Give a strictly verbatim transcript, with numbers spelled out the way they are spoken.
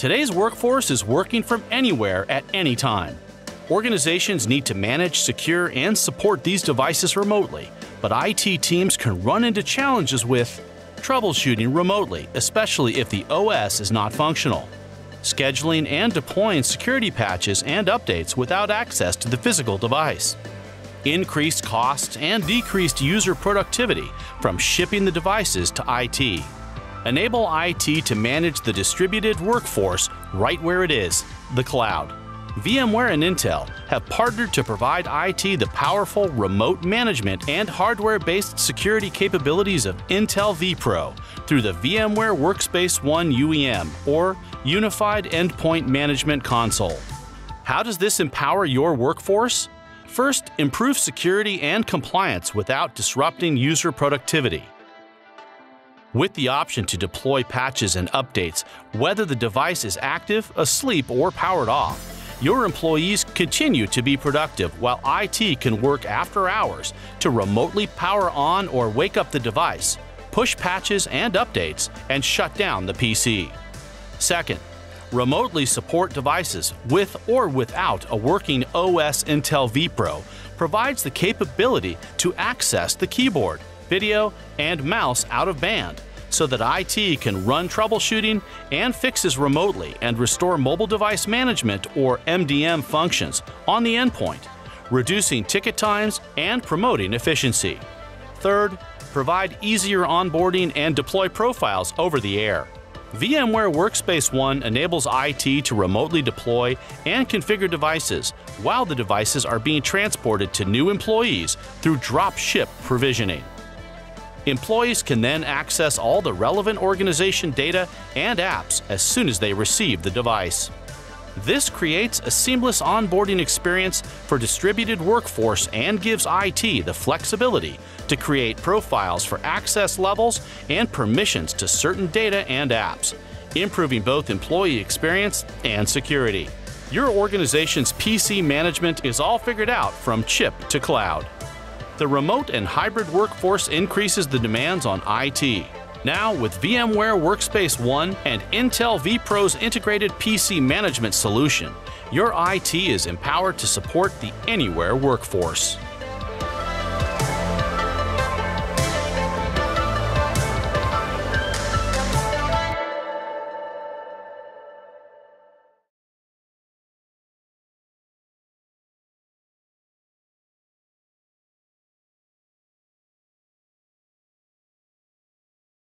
Today's workforce is working from anywhere at any time. Organizations need to manage, secure, and support these devices remotely, but I T teams can run into challenges with troubleshooting remotely, especially if the O S is not functional, scheduling and deploying security patches and updates without access to the physical device, increased costs and decreased user productivity from shipping the devices to I T. Enable I T to manage the distributed workforce right where it is, the cloud. VMware and Intel have partnered to provide I T the powerful remote management and hardware-based security capabilities of Intel vPro through the VMware Workspace one U E M, or Unified Endpoint Management Console. How does this empower your workforce? First, improve security and compliance without disrupting user productivity. With the option to deploy patches and updates, whether the device is active, asleep, or powered off, your employees continue to be productive while I T can work after hours to remotely power on or wake up the device, push patches and updates, and shut down the P C. Second, remotely support devices with or without a working O S. Intel vPro provides the capability to access the keyboard, video, and mouse out of band, so that I T can run troubleshooting and fixes remotely and restore mobile device management or M D M functions on the endpoint, reducing ticket times and promoting efficiency. Third, provide easier onboarding and deploy profiles over the air. VMware Workspace one enables I T to remotely deploy and configure devices while the devices are being transported to new employees through drop-ship provisioning. Employees can then access all the relevant organization data and apps as soon as they receive the device. This creates a seamless onboarding experience for distributed workforce and gives I T the flexibility to create profiles for access levels and permissions to certain data and apps, improving both employee experience and security. Your organization's P C management is all figured out from chip to cloud. The remote and hybrid workforce increases the demands on I T. Now, with VMware Workspace one and Intel vPro's integrated P C management solution, your I T is empowered to support the anywhere workforce.